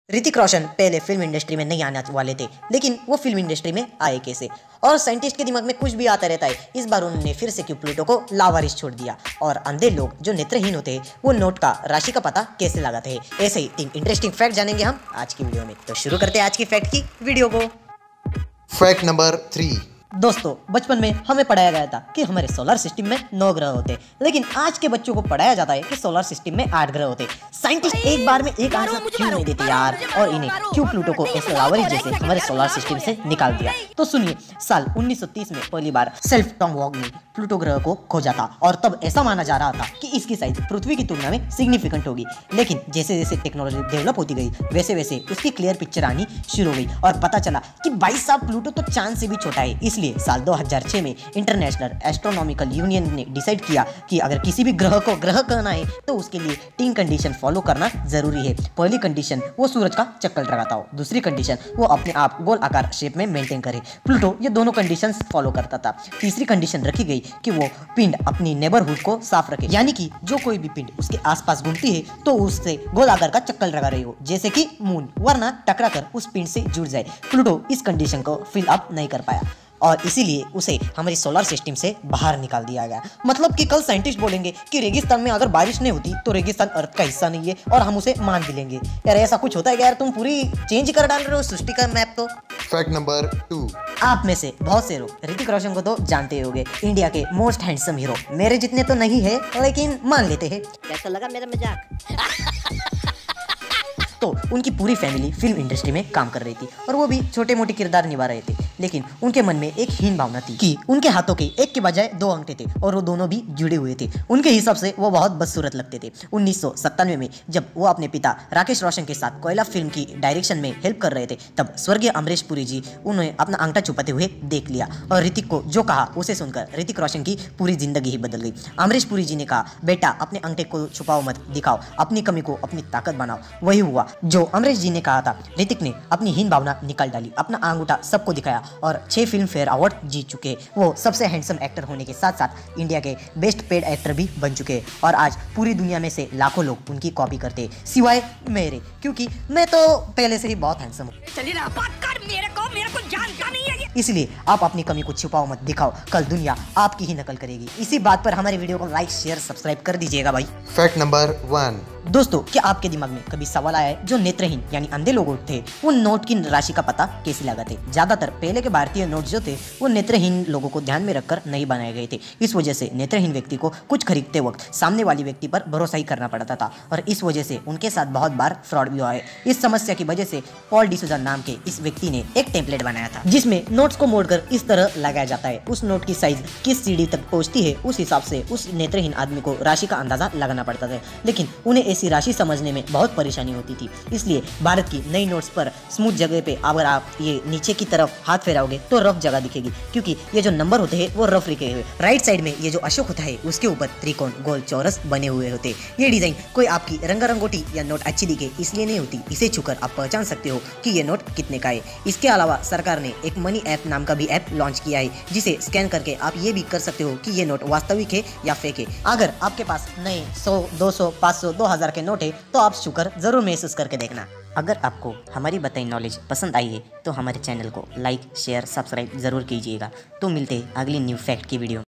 ऋतिक रोशन पहले film industry में नहीं आने वाले थे, लेकिन वो फिल्म इंडस्ट्री में आए कैसे। और साइंटिस्ट के दिमाग में कुछ भी आता रहता है। इस बार उन्होंने फिर से क्यों प्लूटो को लावारिस छोड़ दिया और अंधे लोग जो नेत्रहीन होते हैं वो नोट का राशि का पता कैसे लगाते हैं। ऐसे ही 3 इंटरेस्टिंग फैक्ट जानेंगे हम आज की वीडियो में। तो शुरू करते हैं आज की फैक्ट की वीडियो को। Fact number 3। दोस्तों, बचपन में हमें पढ़ाया गया था कि हमारे सोलर सिस्टम में 9 ग्रह होते हैं, लेकिन आज के बच्चों को पढ़ाया जाता है कि सोलर सिस्टम में 8 ग्रह होते हैं। साइंटिस्ट एक बार में एक आंसर क्यों नहीं देते यार, और इन्हें क्यों प्लूटो को ऐसे लावारिस जैसे हमारे सोलर सिस्टम से निकाल दिया। तो सुनिए, साल 1930 में पहली बार सेल्फ टॉम वॉग ने प्लूटो ग्रह को खोजा था और तब ऐसा माना जा रहा था कि इसकी साइज पृथ्वी की तुलना में सिग्निफिकेंट होगी। लेकिन जैसे जैसे टेक्नोलॉजी डेवलप होती गई वैसे वैसे उसकी क्लियर पिक्चर आनी शुरू हो गई और पता चला कि भाई साहब प्लूटो तो चांद से भी छोटा है। इसलिए साल 2006 में इंटरनेशनल एस्ट्रोनॉमिकल यूनियन ने डिसाइड किया कि अगर किसी भी ग्रह को ग्रह कहना है तो उसके लिए 3 कंडीशन फॉलो करना जरूरी है। पहली कंडीशन, वो सूरज का चक्कर लगाता हो। दूसरी कंडीशन, वो अपने आप गोल आकार शेप में मेंटेन करे। प्लूटो ये दोनों कंडीशंस फॉलो करता था। तीसरी कंडीशन रखी गई कि वो पिंड अपनी नेबरहुड को साफ रखे, यानी कि जो कोई भी पिंड उसके आसपास घूमती है तो उससे गोल आकार का चक्कर लगा रही हो, जैसे कि मून, वरना टकरा कर उस पिंड से जुड़ जाए। प्लूटो इस कंडीशन को फिल अप नहीं कर पाया और इसीलिए उसे हमारी सोलर सिस्टम से बाहर निकाल दिया गया। मतलब कि कल साइंटिस्ट बोलेंगे कि रेगिस्तान में अगर बारिश नहीं होती तो रेगिस्तान अर्थ का हिस्सा नहीं है और हम उसे मान भी लेंगे। यार ऐसा कुछ होता है क्या यार, तुम पूरी चेंज कर डाल रहे हो सृष्टि का मैप। तो फैक्ट नंबर 2। आप में से बहुत से लोग ऋतिक रोशन को तो जानते होंगे, इंडिया के मोस्ट हैंडसम हीरो। मेरे जितने तो नहीं है लेकिन मान लेते हैं। कैसा लगा मेरा मजाक? तो उनकी पूरी फैमिली फिल्म इंडस्ट्री में काम कर रही थी और वो भी छोटे मोटे किरदार निभा रहे थे, लेकिन उनके मन में एक हीन भावना थी कि उनके हाथों के एक के बजाय 2 अंगूठे थे और वो दोनों भी जुड़े हुए थे। उनके हिसाब से वो बहुत बदसूरत लगते थे। 1997 में जब वो अपने पिता राकेश रोशन के साथ कोयला फिल्म की डायरेक्शन में हेल्प कर रहे थे, तब स्वर्गीय अमरीश पुरी जी उन्हें अपना अंगूठा छुपाते हुए देख लिया और ऋतिक को जो कहा उसे सुनकर ऋतिक रोशन की पूरी जिंदगी ही बदल गई। अमरीश पुरी जी ने कहा, बेटा अपने अंगूठे को छुपाओ मत, दिखाओ, अपनी कमी को अपनी ताकत बनाओ। वही हुआ जो अमरीश जी ने कहा था। ऋतिक ने अपनी हीन भावना निकाल डाली, अपना अंगूठा सबको दिखाया और 6 फिल्म फेयर अवार्ड जीत चुके। वो सबसे हैंडसम एक्टर होने के साथ साथ इंडिया के बेस्ट पेड एक्टर भी बन चुके और आज पूरी दुनिया में से लाखों लोग उनकी कॉपी करते, सिवाय मेरे, क्योंकि मैं तो पहले से ही बहुत हैंडसम हूँ। चलिए ना, बात कर, मेरे को जानता नहीं है ये। इसलिए आप अपनी कमी को छुपाओ मत, दिखाओ, कल दुनिया आपकी ही नकल करेगी। इसी बात पर हमारे वीडियो को लाइक शेयर सब्सक्राइब कर दीजिएगा भाई। Fact number 1। दोस्तों, क्या आपके दिमाग में कभी सवाल आया है जो नेत्रहीन यानी अंधे लोग थे वो नोट की राशि का पता कैसे लगाते? ज्यादातर पहले के भारतीय नोट जो थे वो नेत्रहीन लोगों को ध्यान में रखकर नहीं बनाए गए थे। इस वजह से नेत्रहीन व्यक्ति को कुछ खरीदते वक्त सामने वाले व्यक्ति पर भरोसा ही करना पड़ता था और इस वजह से उनके साथ बहुत बार फ्रॉड भी हुआ है। इस समस्या की वजह से पॉल डिसूजा नाम के इस व्यक्ति ने एक टेम्पलेट बनाया था जिसमें नोट्स को मोड़कर इस तरह लगाया जाता है। उस नोट की साइज किस सीढ़ी तक पहुंचती है उस हिसाब से उस नेत्रहीन आदमी को राशि का अंदाजा लगाना पड़ता था, लेकिन उन्हें ऐसी राशि समझने में बहुत परेशानी होती थी। इसलिए भारत की नई नोट्स पर स्मूथ जगह पे अगर आप ये नीचे की तरफ हाथ फेराओगे तो रफ जगह दिखेगी, क्योंकि ये जो नंबर होते हैं वो रफ लिखे हुए। राइट साइड में ये जो अशोक होता है उसके ऊपर त्रिकोण, गोल, चौरस बने हुए होते। ये डिजाइन कोई आपकी रंगारंगोटी या नोट अच्छी दिखे इसलिए नहीं होती, इसे छूकर आप पहचान सकते हो कि ये नोट कितने का है। इसके अलावा सरकार ने एक मनी ऐप नाम का भी ऐप लॉन्च किया है जिसे स्कैन करके आप ये भी कर सकते हो कि ये नोट वास्तविक है या फेक है। अगर आपके पास नए 100, 200, 500, 2000 के नोट है तो आप शुक्र जरूर महसूस करके देखना। अगर आपको हमारी बताई नॉलेज पसंद आई है तो हमारे चैनल को लाइक शेयर सब्सक्राइब जरूर कीजिएगा। तो मिलते हैं अगली न्यू फैक्ट की वीडियो।